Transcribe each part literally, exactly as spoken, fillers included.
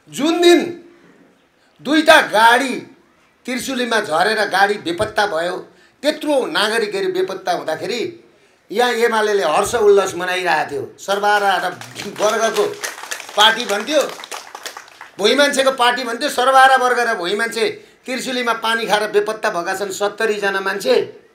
जुन दिन दुईटा गाडी त्रिशुलीमा झरेर गाडी बेपत्ता भयो, त्यत्रो नागरिकहरू बेपत्ता हुँदाखेरि यहाँ एमालेले हर्ष उल्लास मनाइरहेको थियो। सर्वहारा र वर्गको पार्टी भन्थ्यो, भुइँ मान्छेको पार्टी भन्थ्यो। सर्वहारा वर्ग र भुइँ मान्छे त्रिशुलीमा पानी खाएर बेपत्ता भएका छन् सत्तरी जना मान्छे।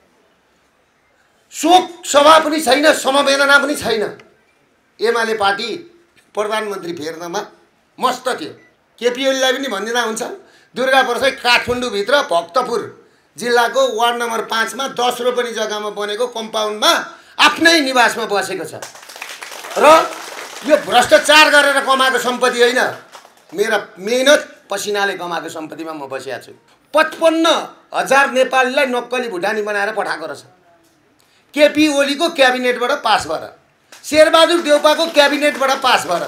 शोक सभा पनि छैन, समवेदना पनि छैन। एमाले पार्टी प्रधानमन्त्री फेर्नमा मस्त थियो। केपी ओलीलाई पनि भनिदिँदा हुन्छ, दुर्गा प्रसाद काठमाडौँभित्र भक्तपुर जिल्लाको वार्ड नम्बर पाँचमा दस रोपनी जग्गामा बनेको कम्पाउन्डमा आफ्नै निवासमा बसेको छ र यो भ्रष्टाचार गरेर कमाएको सम्पत्ति होइन, मेरा मेहनत पसिनाले कमाएको सम्पत्तिमा म बसिया छु। पचपन्न हजार नेपालीलाई नक्कली भुटानी बनाएर पठाएको रहेछ केपी ओलीको क्याबिनेटबाट पास भएर, शेरबहादुर देउपाको क्याबिनेटबाट पास भएर।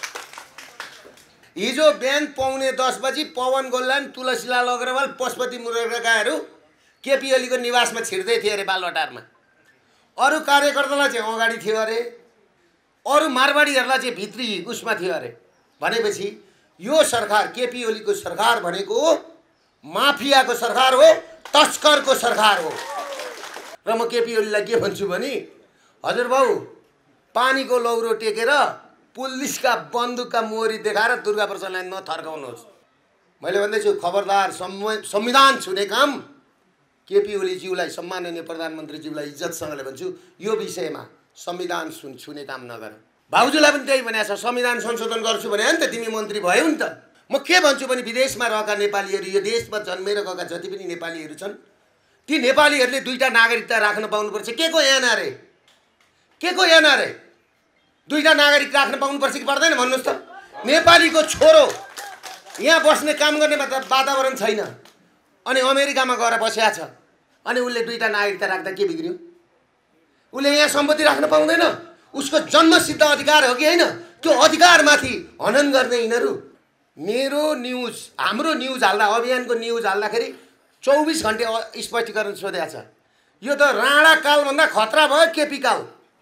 हिजो बिहान पौने दस बजी पवन गोल्लान, तुलसीलाल अग्रवाल, पशुपति मुरगाहरू केपी ओलीको निवासमा छिर्दै थिए अरे बालवाटारमा। अरू कार्यकर्तालाई चाहिँ अगाडि थियो अरे, अरू मारवाडीहरूलाई चाहिँ भित्री उसमा थियो अरे। भनेपछि यो सरकार केपी ओलीको सरकार भनेको माफियाको सरकार हो, तस्करको सरकार हो। र म केपी ओलीलाई के भन्छु भने, हजुर बाउ पानीको लौरो टेकेर पुलिसका बन्दुकका मोहरी देखाएर दुर्गा प्रसादलाई नथर्काउनुहोस्। मैले भन्दैछु खबरदार, संविधान छुने काम केपी ओलीज्यूलाई, सम्माननीय प्रधानमन्त्रीज्यूलाई इज्जतसँगले भन्छु, यो विषयमा संविधान छुने काम नगर। भाउजूलाई पनि त्यही भनेको छ, संविधान संशोधन गर्छु भने नि त तिमी मन्त्री भयो नि त। म के भन्छु भने विदेशमा रहेका नेपालीहरू, यो देशमा जन्मेर गएका जति पनि नेपालीहरू छन्, ती नेपालीहरूले दुईटा नागरिकता राख्न पाउनुपर्छ। के को याना रे, के को याना रे? दुईटा नागरिक राख्न पाउनुपर्छ कि पर्दैन भन्नुहोस् त? नेपालीको छोरो यहाँ बस्ने काम गर्ने वातावरण छैन, अनि अमेरिकामा गएर बसेको छ, अनि उसले दुईटा नागरिकता राख्दा के बिग्रियो? उसले यहाँ सम्पत्ति राख्न पाउँदैन? उसको जन्मसिद्ध अधिकार हो कि होइन? त्यो अधिकारमाथि हनन गर्ने यिनीहरू। मेरो न्युज, हाम्रो न्युज हाल्दा, अभियानको न्युज हाल्दाखेरि चौबिस घन्टे स्पष्टीकरण सोधेको छ। यो त राणा कालभन्दा खतरा भयो, केपी काल।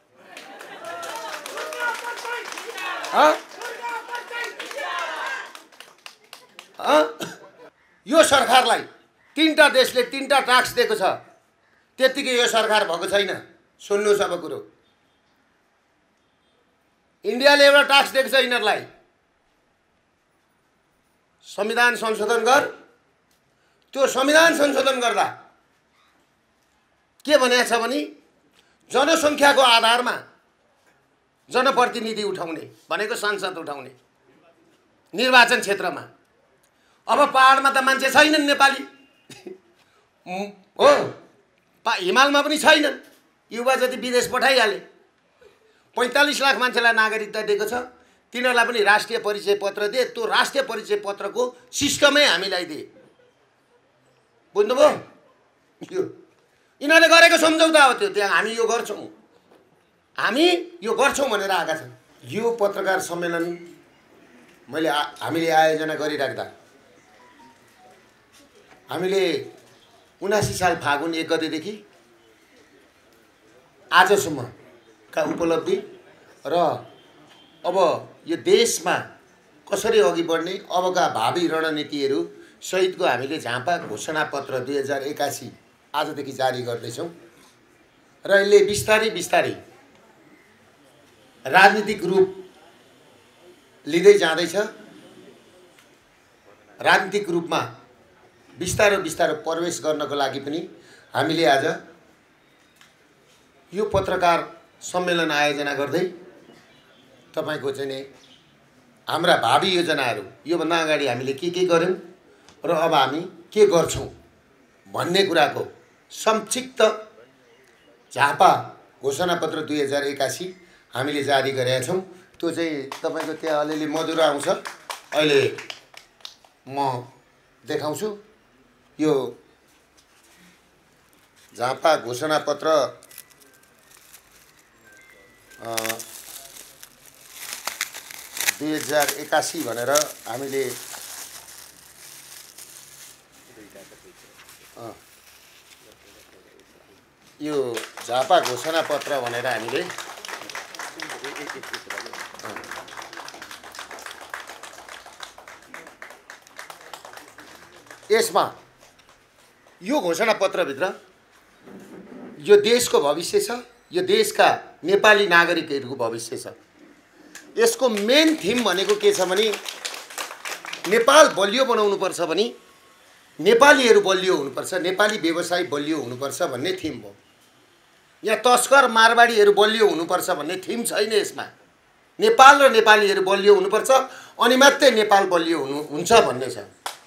यो सरकारलाई तीनटा देशले तीनटा ट्याक्स दिएको छ, त्यतिकै यो सरकार भएको छैन। सुन्नुहोस् अब कुरो, इन्डियाले एउटा ट्याक्स दिएको छ यिनीहरूलाई, संविधान संशोधन गर। त्यो संविधान संशोधन गर्दा के भनेको छ भने जनसङ्ख्याको आधारमा जनप्रतिनिधि उठाउने भनेको सांसद उठाउने निर्वाचन क्षेत्रमा। अब पहाडमा त मान्छे छैनन् नेपाली हो, हिमालमा पनि छैनन्, युवा जति विदेश पठाइहाले। पैँतालिस लाख मान्छेलाई नागरिकता दिएको छ, तिनीहरूलाई पनि राष्ट्रिय परिचय पत्र दिए। त्यो राष्ट्रिय परिचय पत्रको सिस्टमै हामीलाई दिए। बुझ्नुभयो? यो यिनीहरूले गरेको सम्झौता हो त्यो। त्यहाँ हामी यो गर्छौँ, हामी यो गर्छौँ भनेर आएका छन्। यो पत्रकार सम्मेलन मैले हामीले आयोजना गरिराख्दा हामीले उनासी साल फागुन एक गतेदेखि आजसम्मका उपलब्धि र अब यो देशमा कसरी अघि बढ्ने, अबका भावी रणनीतिहरू सहितको हामीले झापा घोषणापत्र दुई हजार एकासी आजदेखि जारी गर्दैछौँ। र यसले बिस्तारै बिस्तारै राजनीतिक रूप लिँदै जाँदैछ। राजनीतिक रूपमा बिस्तारो बिस्तारो प्रवेश गर्नको लागि पनि हामीले आज यो पत्रकार सम्मेलन आयोजना गर्दै तपाईको चाहिँ नि हाम्रा भावी योजनाहरू, योभन्दा अगाडि हामीले के के गर्यौं र अब हामी के गर्छौं भन्ने कुराको संक्षिप्त झापा घोषणापत्र दुई हजार एकासी हामीले जारी गरेका छौं। त्यो चाहिँ तपाईको त्यहाँ अलिअलि मधुर आउँछ, अहिले म देखाउँछु। यो झापा घोषणापत्र दुई हजार एकासी भनेर हामीले यो झापा घोषणापत्र भनेर हामीले यसमा यो घोषणापत्रभित्र यो देशको भविष्य छ, यो देशका नेपाली नागरिकहरूको भविष्य छ। यसको मेन थिम भनेको के छ भने नेपाल बलियो बनाउनुपर्छ भने नेपालीहरू बलियो हुनुपर्छ, नेपाली व्यवसाय बलियो हुनुपर्छ भन्ने थिम हो। यहाँ तस्कर मारवाडीहरू बलियो हुनुपर्छ भन्ने थिम छैन। यसमा नेपाल र नेपालीहरू बलियो हुनुपर्छ अनि मात्रै नेपाल बलियो हुनु हुन्छ भन्ने छ।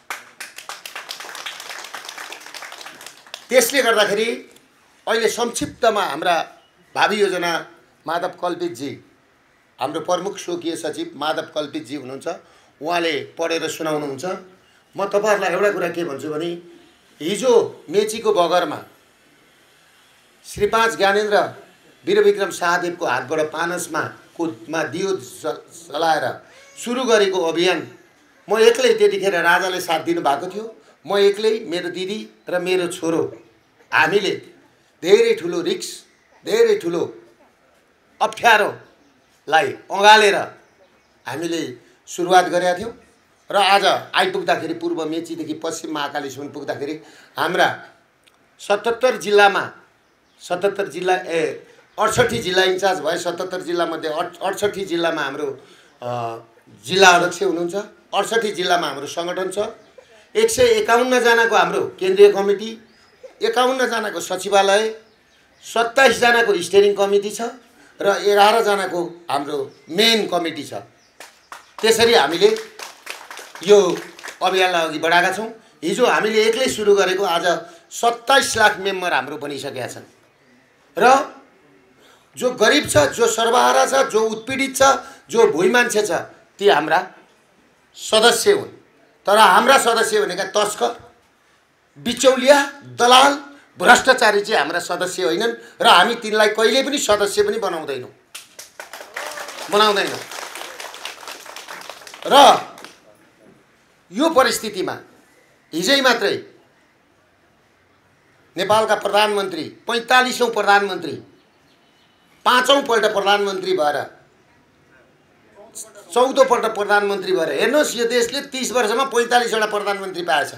त्यसले गर्दाखेरि अहिले संक्षिप्तमा हाम्रा भावी योजना माधव कल्पितजी, हाम्रो प्रमुख स्वकीय सचिव माधव कल्पितजी हुनुहुन्छ, उहाँले पढेर सुनाउनुहुन्छ। म तपाईहरुलाई एउटा कुरा के भन्छु भने हिजो मेचीको बगरमा श्री पाँच ज्ञानेन्द्र वीरविक्रम शाहदेवको हातबाट पानसमा कुदमा दियो चलाएर सुरु गरेको अभियान म एक्लै त्यतिखेर राजाले साथ दिनु भएको थियो। म एक्लै, मेरो दिदी र मेरो छोरो, हामीले धेरै ठुलो रिक्स, धेरै ठुलो अप्ठ्यारोलाई अँगालेर हामीले सुरुवात गरेका थियौँ र आज आइपुग्दाखेरि पूर्व मेचीदेखि पश्चिम महाकालीसम्म पुग्दाखेरि हाम्रा सतहत्तर जिल्लामा सतहत्तर जिल्ला ए अडसट्ठी जिल्ला इन्चार्ज भए सतहत्तर जिल्लामध्ये अडसट्ठी जिल्लामा हाम्रो जिल्ला अध्यक्ष हुनुहुन्छ, अडसट्ठी जिल्लामा हाम्रो सङ्गठन छ, एक सय एकाउन्न जनाको हाम्रो केन्द्रीय कमिटी, एकाउन्न जनाको सचिवालय, सत्ताइस जनाको स्टेरिङ कमिटी छ र एघार जनाको हाम्रो मेन कमिटी छ। त्यसरी हामीले यो अभियानलाई अघि बढाएका छौँ। हिजो हामीले एक्लै सुरु गरेको आज सत्ताइस लाख मेम्बर हाम्रो बनिसकेका छन् र जो गरिब छ, जो सर्वहारा छ, जो उत्पीडित छ, जो भुइँ मान्छे छ, ती हाम्रा सदस्य हुन्। तर हाम्रा सदस्य भनेका तस्कर, बिचौलिया, दलाल, भ्रष्टाचारी चाहिँ हाम्रा सदस्य होइनन् र हामी तिनलाई कहिले पनि सदस्य पनि बनाउँदैनौँ बनाउँदैनौँ र यो परिस्थितिमा हिजै मात्रै नेपालका प्रधानमन्त्री, पैँतालिसौँ प्रधानमन्त्री, पाँचौँ पल्ट प्रधानमन्त्री भएर चौधौँ पल्ट प्रधानमन्त्री भएर हेर्नुहोस्, यो देशले तीस वर्षमा पैँतालिसवटा प्रधानमन्त्री पाएछ।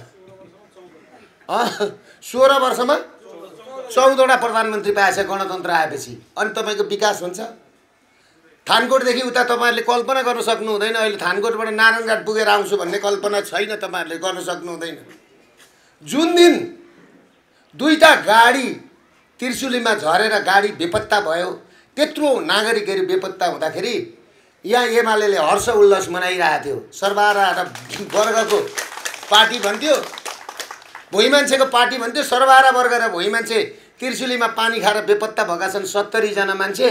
सोह्र वर्षमा चौधवटा प्रधानमन्त्री पाएछ गणतन्त्र आएपछि। अनि तपाईँको विकास हुन्छ? थानकोटदेखि उता तपाईँहरूले कल्पना गर्न सक्नु हुँदैन। अहिले थानकोटबाट नारायणघाट पुगेर आउँछु भन्ने कल्पना छैन, तपाईँहरूले गर्न सक्नु हुँदैन। जुन दिन दुईटा गाडी त्रिशुलीमा झरेर गाडी बेपत्ता भयो, त्यत्रो नागरिकहरू बेपत्ता हुँदाखेरि यहाँ एमालेले हर्ष उल्लास मनाइरहेको थियो। सर्वहारा वर्गको पार्टी भन्थ्यो, भुइँ मान्छेको पार्टी भन्थ्यो। सर्वहारा वर्ग र भुइँ मान्छे त्रिशुलीमा पानी खाएर बेपत्ता भएका छन् सत्तरी जना मान्छे।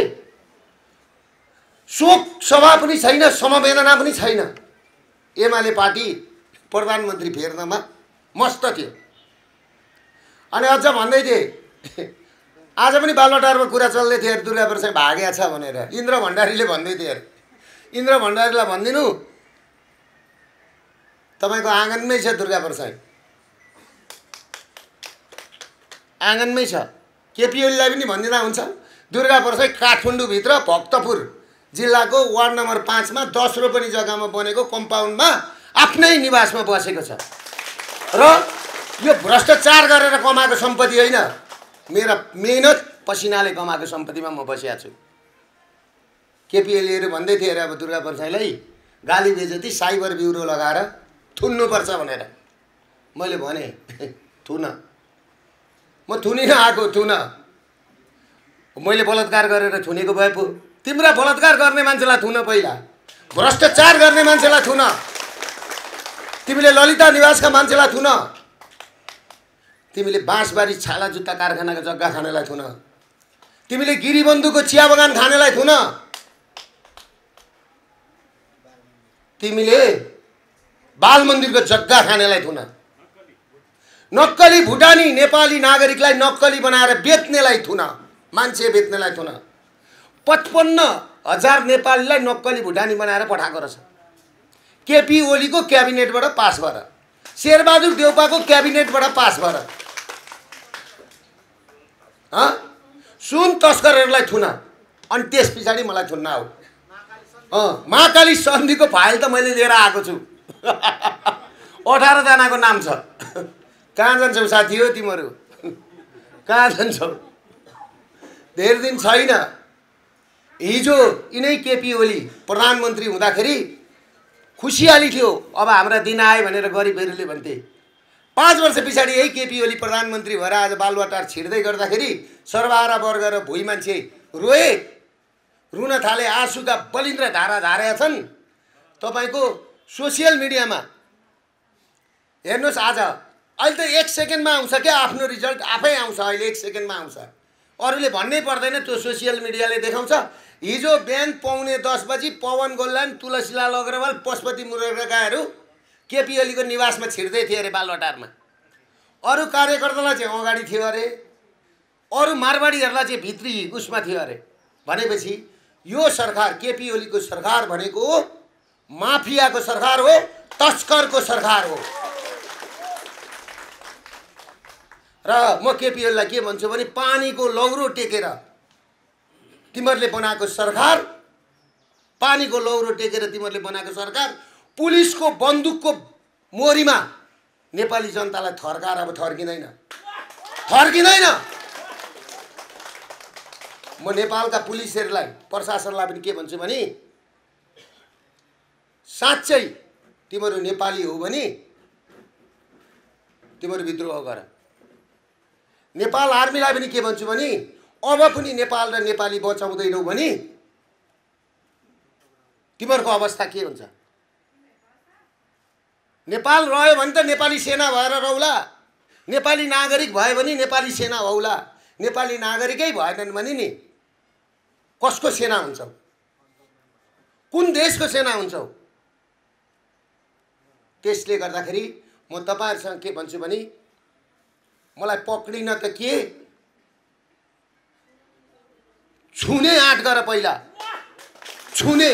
शोक सभा पनि छैन, समवेदना पनि छैन। एमाले पार्टी प्रधानमन्त्री फेर्नमा मस्त थियो। अनि अझ भन्दै थिए, आज पनि बालुवाटारमा कुरा चल्दै थियो, दुर्गा प्रसाद भागेको छ भनेर इन्द्र भण्डारीले भन्दै थियो। इन्द्र भण्डारीलाई भनिदिनु, तपाईँको आँगनमै छ दुर्गा प्रसाद, आँगनमै छ। केपी ओलीलाई पनि भनिदिँदा हुन्छ, दुर्गा प्रसाद काठमाडौँभित्र भक्तपुर जिल्लाको वार्ड नम्बर पाँचमा दस रोपनी जग्गामा बनेको कम्पाउन्डमा आफ्नै निवासमा बसेको छ र यो भ्रष्टाचार गरेर कमाएको सम्पत्ति होइन, मेरा मेहनत पसिनाले कमाएको सम्पत्तिमा म बसिया छु। केपी ओलीहरू भन्दै थिए अरे अब दुर्गा प्रसादलाई गाली बेजती साइबर ब्युरो लगाएर थुन्नुपर्छ भनेर। मैले भने थुन, म थुनिन आएको, थुन। मैले बलात्कार गरेर थुनेको भए पो तिम्रा बलात्कार गर्ने मान्छेलाई थुन, पहिला भ्रष्टाचार गर्ने मान्छेलाई थुन, तिमीले ललिता निवासका मान्छेलाई थुन, तिमीले बाँसबारी छाला जुत्ता कारखानाको जग्गा खानेलाई थुन, तिमीले गिरीबन्धुको चिया बगान खानेलाई थुन, तिमीले बाल मन्दिरको जग्गा खानेलाई थुन, नक्कली भुटानी नेपाली नागरिकलाई नक्कली बनाएर बेच्नेलाई थुन, मान्छे बेच्नेलाई थुन। पचपन्न हजार नेपालीलाई नक्कली भुटानी बनाएर पठाएको रहेछ केपी ओलीको क्याबिनेटबाट पास भएर, शेरबहादुर देउपाको क्याबिनेटबाट पास भएर। अँ सुन तस्करहरूलाई थुन, अनि त्यस पछाडि मलाई थुन्न आऊ। अँ महाकाली सन्धिको फाइल त मैले लिएर आएको छु। अठार जनाको नाम छ। कहाँ जान्छौ साथी हो तिमीहरू, कहाँ जान्छौ? धेरै दिन छैन। हिजो यिनै केपी ओली प्रधानमन्त्री हुँदाखेरि खुसियाली थियो, अब हाम्रा दिन आए भनेर गरिबहरूले भन्थे। पाँच वर्ष पछाडि यही केपी ओली प्रधानमन्त्री भएर आज बालुवाटार छिर्दै गर्दाखेरि सर्वहारा वर्ग र भुइँ मान्छे रोए, रुन थाले, आँसुका बलिन्द्र धारा झारेका छन्। तपाईँको सोसियल मिडियामा हेर्नुहोस्, आज अहिले त एक सेकेन्डमा आउँछ क्या आफ्नो रिजल्ट, आफै आउँछ अहिले, एक सेकेन्डमा आउँछ, अरूले भन्नै पर्दैन, त्यो सोसियल मिडियाले देखाउँछ। हिजो बिहान पाउने दस बजी पवन गोल्लान, तुलसीलाल अग्रवाल, पशुपति मुरगाहरू केपी ओलीको निवासमा छिर्दै थिए अरे बालुवाटारमा। अरू कार्यकर्तालाई चाहिँ अगाडि थियो अरे, अरू मारवाडीहरूलाई चाहिँ भित्री उसमा थियो अरे। भनेपछि यो सरकार, केपी ओलीको सरकार भनेको माफियाको सरकार हो, तस्करको सरकार हो। र म केपी ओलीलाई के भन्छु भने पानीको लौरो टेकेर तिमीहरूले बनाएको सरकार, पानीको लौरो टेकेर तिमीहरूले बनाएको सरकार, पुलिसको बन्दुकको मोरीमा नेपाली जनतालाई थर्काएर अब थर्किँदैन, थर्किँदैन। म नेपालका पुलिसहरूलाई, प्रशासनलाई पनि के भन्छु भने साँच्चै तिमीहरू नेपाली हो भने तिमीहरू विद्रोह गर। नेपाल आर्मीलाई पनि के भन्छु भने अब पनि नेपाल र नेपाली बचाउँदैनौ भने तिमीहरूको अवस्था के हुन्छ? नेपाल रह्यो भने त नेपाली सेना भएर रहौला, नेपाली नागरिक भयो भने नेपाली सेना होउला, नेपाली नागरिकै भएनन् भने नि कसको सेना हुन्छौ? कुन देशको सेना हुन्छौ? त्यसले गर्दाखेरि म तपाईहरुसँग के भन्छु भने मलाई पक्रिन त के, छुने आँट गर, पहिला छुने।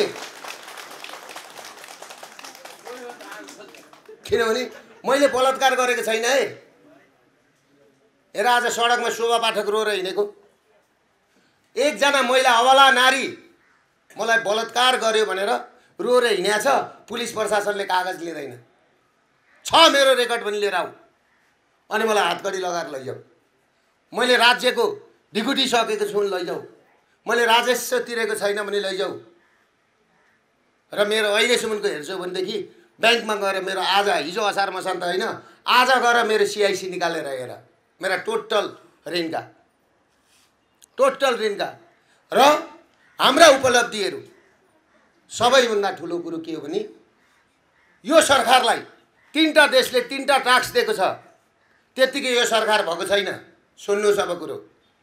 किनभने मैले बलात्कार गरेको छैन है। हेर आज सडकमा शोभा पाठक रोएर हिँडेको, एकजना महिला अबला नारी मलाई बलात्कार गर्यो भनेर रोएर हिँडेको छ, पुलिस प्रशासनले कागज लिँदैन। छ मेरो रेकर्ड पनि लिएर आऊ अनि मलाई हातकडी लगाएर लैजाऊ। मैले राज्यको ढिकुटी सकेको छु लैजाऊ, मैले राजस्व तिरेको छैन भने लैजाऊ। र मेरो अहिलेसम्मको हेर्छौ भनेदेखि ब्याङ्कमा गएर मेरो आज हिजो असार मसान्त होइन, आज गएर मेरो सिआइसी निकालेर हेर, मेरा टोटल ऋणका टोटल ऋणका र हाम्रा उपलब्धिहरू। सबैभन्दा ठुलो कुरो के हो भने यो सरकारलाई तीनटा देशले तीनटा ट्याक्स दिएको छ, त्यतिकै यो सरकार भएको छैन। सुन्नुहोस् अब कुरो,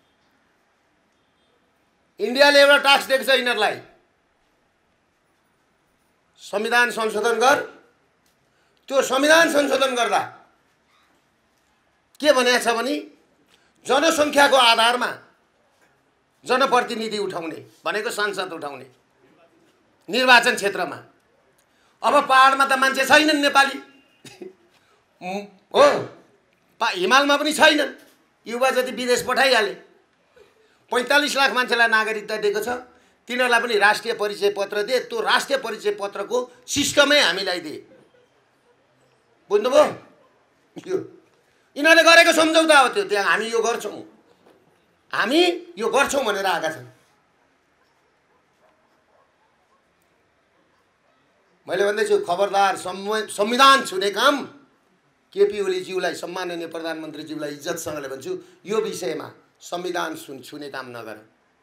इन्डियाले एउटा ट्याक्स दिएको छ यिनीहरूलाई, संविधान संशोधन गर। त्यो संविधान संशोधन गर्दा के भनेको छ भने जनसङ्ख्याको आधारमा जनप्रतिनिधि उठाउने भनेको सांसद उठाउने निर्वाचन क्षेत्रमा। अब पहाडमा त मान्छे छैनन् नेपाली हो, हिमालमा पनि छैनन्, युवा जति विदेश पठाइहाले। पैँतालिस लाख मान्छेलाई नागरिकता दिएको छ, तिनीहरूलाई पनि राष्ट्रिय परिचय पत्र दिए। त्यो राष्ट्रिय परिचय पत्रको सिस्टमै हामीलाई दिए। बुझ्नुभयो? यो यिनीहरूले गरेको सम्झौता हो त्यो। त्यहाँ हामी यो गर्छौँ, हामी यो गर्छौँ भनेर आएका छन्। मैले भन्दैछु खबरदार, संविधान छुने काम केपी ओलीज्यूलाई, सम्माननीय प्रधानमन्त्रीज्यूलाई इज्जतसँगले भन्छु, यो विषयमा संविधान छुने काम नगर।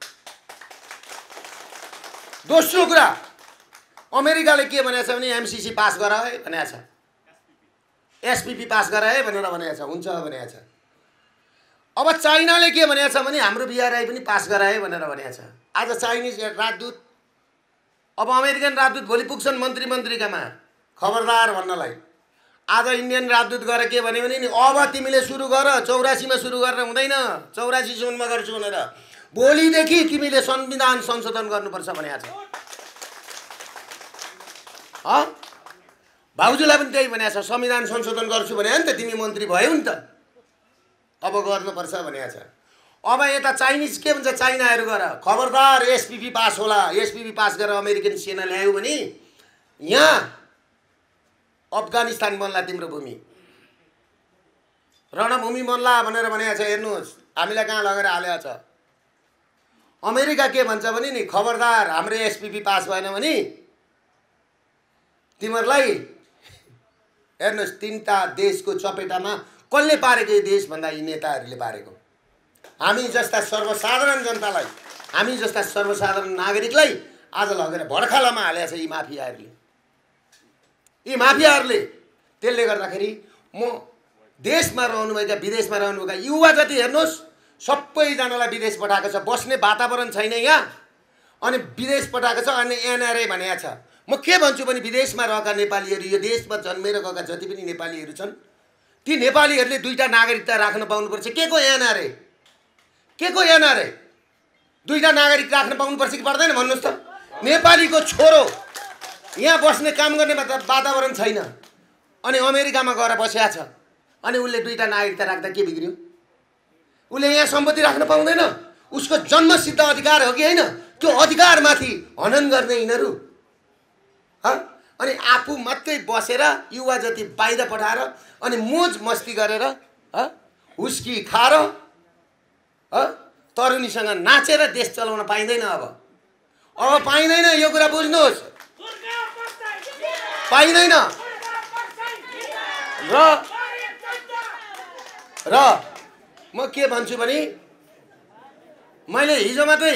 दोस्रो कुरा, अमेरिकाले के भनेको छ भने एमसीसी पास गर है भनेको छ, एसपीपी पास गर है भनेर भनेको छ, हुन्छ भनेको छ। अब चाइनाले के भनेको छ भने हाम्रो बिआरआई पनि पास गर है भनेर भनेको छ। आज चाइनिज राजदूत, अब अमेरिकन राजदूत भोलि पुग्छन् मन्त्री मन्त्रीकामा खबरदार भन्नलाई। आज इन्डियन राजदूत गएर के भन्यो भने नि अब तिमीले सुरु गर, चौरासीमा सुरु गरेर हुँदैन, चौरासी जुनमा गर्छु भनेर। भोलिदेखि तिमीले संविधान संशोधन गर्नुपर्छ भनेको छ। भाउजूलाई पनि त्यही भनेको छ, संविधान संशोधन गर्छु भने नि त तिमी मन्त्री भयो नि त, अब गर्नुपर्छ भनेको छ। अब यता चाइनिज के भन्छ, चाइनाहरू गर खबरदार, एसपीपी पास होला, एसपीपी पास गरेर अमेरिकन सेना ल्यायो भने यहाँ अफगानिस्तान बन्ला तिम्रो भूमि, रणभूमि बन्ला भनेर भनेको छ। हेर्नुहोस् हामीलाई कहाँ लगेर हालेको छ। अमेरिका के भन्छ भने नि, खबरदार हाम्रो एसपीपी पास भएन भने तिमीहरूलाई हेर्नुहोस् तीनटा देशको चपेटामा कसले पारेको यो देश भन्दा यी नेताहरूले पारेको। हामी जस्ता सर्वसाधारण जनतालाई, हामी जस्ता सर्वसाधारण नागरिकलाई आज लगेर भड्खालामा हालेको छ यी माफियाहरूले, यी माफियाहरूले। त्यसले गर्दाखेरि म देशमा रहनुभएका विदेशमा रहनुभएका युवा जति हेर्नुहोस् सबैजनालाई विदेश पठाएको छ। बस्ने वातावरण छैन यहाँ, अनि विदेश पठाएको छ। अनि एनआरए भनेको छ। म के भन्छु भने विदेशमा रहेका नेपालीहरू, यो देशमा जन्मेर गएका जति पनि नेपालीहरू छन्, ती नेपालीहरूले दुईटा नागरिकता राख्न पाउनुपर्छ। के को एनआरए, के को एनआरए? दुईटा नागरिक राख्न पाउनुपर्छ कि पर्दैन भन्नुहोस् त? नेपालीको छोरो यहाँ बस्ने काम गर्ने वातावरण छैन, अनि अमेरिकामा गएर बसेको छ, अनि उसले दुईटा नागरिकता राख्दा के बिग्रियो? उसले यहाँ सम्पत्ति राख्न पाउँदैन? उसको जन्मसिद्ध अधिकार हो कि होइन? त्यो अधिकारमाथि हनन गर्ने यिनीहरू। अनि आफू मात्रै बसेर युवा जति बाहिर पठाएर अनि मोज मस्ती गरेर हुस्की खाएर तरुणीसँग नाचेर देश चलाउन पाइँदैन। अब अब पाइँदैन, यो कुरा बुझ्नुहोस्, पाइँदैन। र र म के भन्छु भने मैले हिजो मात्रै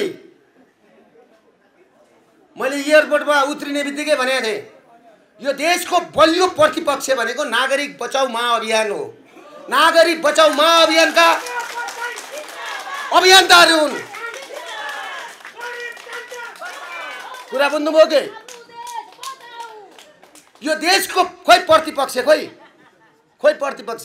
मैले एयरपोर्टमा उत्रिने बित्तिकै भनेको थिएँ, यो देशको बलियो प्रतिपक्ष भनेको नागरिक बचाऊ महाअभियान हो। नागरिक बचाऊ महाअभियानका अभियन्ताहरू हुन्। कुरा बुझ्नुभयो के? यो देशको खोइ प्रतिपक्ष, खोइ खोइ प्रतिपक्ष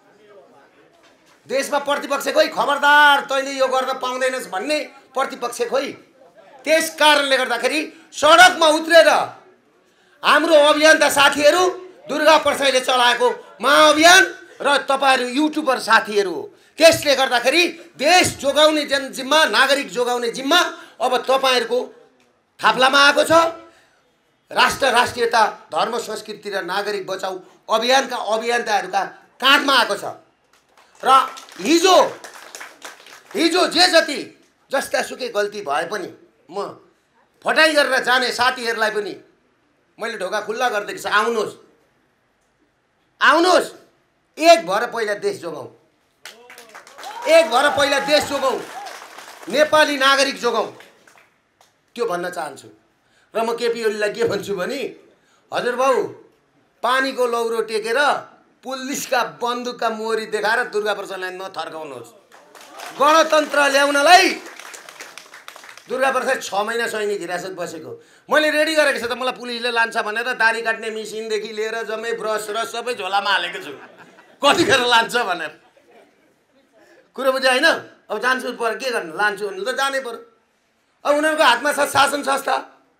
देशमा प्रतिपक्ष खोइ? खबरदार तैँले यो गर्न पाउँदैनस् भन्ने प्रतिपक्ष खोइ? त्यस कारणले गर्दाखेरि सडकमा उत्रेर हाम्रो अभियन्ता साथीहरू, दुर्गा प्रसाईले चलाएको महाअभियान र तपाईहरू युट्युबर साथीहरू हो। त्यसले गर्दाखेरि देश जोगाउने जन जिम्मा, नागरिक जोगाउने जिम्मा अब तपाईहरूको थाप्लामा आएको छ। राष्ट्र राष्ट्रियता, धर्म संस्कृति र नागरिक बचाऊ अभियानका अभियन्ताहरूका काँधमा आएको छ। र हिजो हिजो जे जति जस्तासुकै गल्ती भए पनि म फटाइ गरेर जाने साथीहरूलाई पनि मैले ढोका खुल्ला गरिदिएको छु। आउनुहोस् आउनुहोस् एक भएर पहिला देश जोगाउँ, एक भएर पहिला देश जोगाउँ, नेपाली नागरिक जोगाउँ, त्यो भन्न चाहन्छु। र म केपी ओलीलाई के भन्छु भने, हजुर बाउ पानीको लौरो टेकेर पुलिसका बन्दुकका मोहरी देखाएर दुर्गा प्रसादलाई नथर्काउनुहोस्। गणतन्त्र ल्याउनलाई दुर्गा प्रसाद छ महिना सैनिक हिरासत बसेको। मैले रेडी गरेको छु त, मलाई पुलिसले लान्छ भनेर दारी काट्ने मिसिनदेखि लिएर जम्मै ब्रस र सबै झोलामा हालेको छु, कतिखेर लान्छ भनेर। कुरो बुझ्यो होइन? अब जान्छु पर के गर्नु, लान्छु भने त जानै पर्यो। अब उनीहरूको हातमा छ शासन संस्था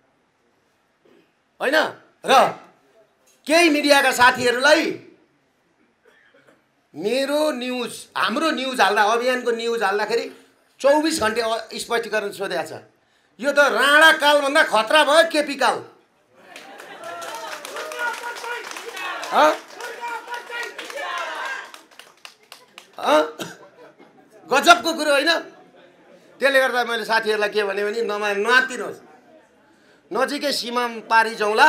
होइन? र केही मिडियाका साथीहरूलाई मेरो न्युज, हाम्रो न्युज हाल्दा, अभियानको न्युज हाल्दाखेरि चौबिस घन्टे स्पष्टीकरण सोधेको छ। यो त राणा कालभन्दा खतरा भयो, केपी काल। गजबको कुरो होइन? त्यसले गर्दा मैले साथीहरूलाई के भने भने नमा नआत्तिनुहोस्, नजिकै सीमा पारी जाउँला,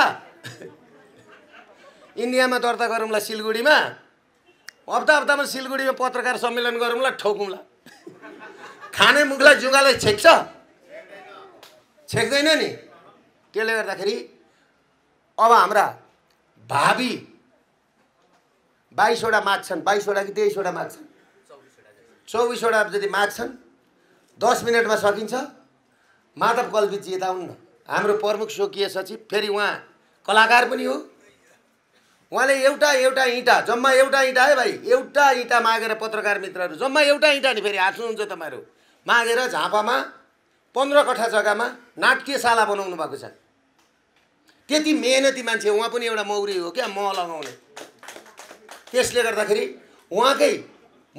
इन्डियामा दर्ता गरौँला सिलगढीमा, हप्ता हप्तामा सिलगढीमा पत्रकार सम्मेलन गरौँला, ठोकौँला। खाने मुखलाई जुगालाई छेक्छ? छेक्दैन नि। त्यसले गर्दाखेरि अब हाम्रा भावी बाइसवटा माग्छन्, बाइसवटा कि तेइसवटा माग्छन्, चौबिसवटा जति माग्छन्, दस मिनटमा सकिन्छ। माधव कल्पित यता हुन् न, हाम्रो प्रमुख स्वकीय सचिव, फेरि उहाँ कलाकार पनि हो। उहाँले एउटा एउटा इँटा, जम्मा एउटा इँटा है भाइ, एउटा इँटा मागेर पत्रकार मित्रहरू जम्मा एउटा इँटा नि, फेरि हाँस्नु हुन्छ तपाईँहरू, मागेर झापामा पन्ध्र कठा जग्गामा नाट्यशाला बनाउनु भएको छ। त्यति मेहनती मान्छे, उहाँ पनि एउटा मौरी हो क्या, मह लगाउने। त्यसले गर्दाखेरि उहाँकै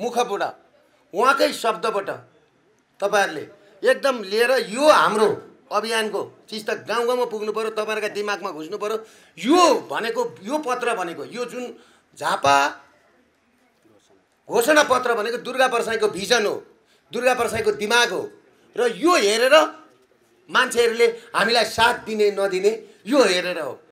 मुखबाट, उहाँकै शब्दबाट तपाईँहरूले एकदम लिएर यो हाम्रो अभियानको चिज त गाउँ गाउँमा पुग्नु पर्यो, तपाईँहरूका दिमागमा घुस्नु पर्यो। यो भनेको यो पत्र भनेको यो जुन झापा घोषणा पत्र भनेको दुर्गा परसाईको भिजन हो, दुर्गा परसाईको दिमाग हो। र यो हेरेर मान्छेहरूले हामीलाई साथ दिने नदिने यो हेरेर हो।